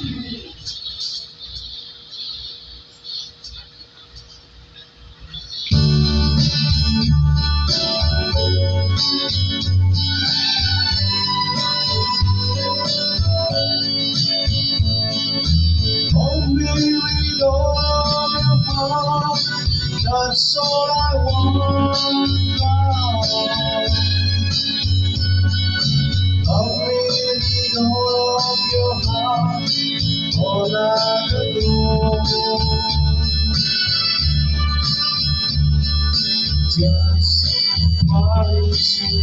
Hold me with all your heart, that's all I want now. Love me with all of your heart, all I adore. Just promise me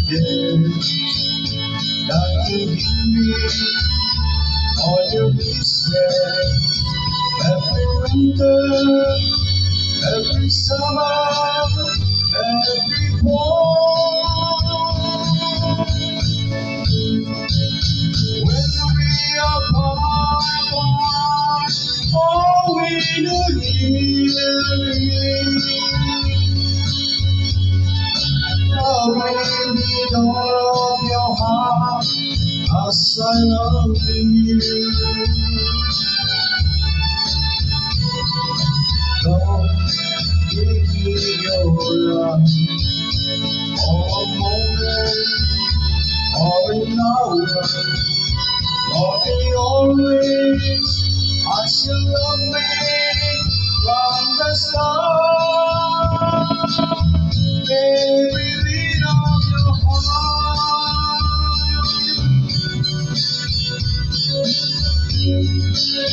that you give me all your kisses. Every winter, every summer, every fall. When we are apart, oh, we do healing. Love me with all of your heart, as I love you. Don't give me your love, or a moment, or an hour. Love me always, as you love me from the start. Baby, lean on your heart.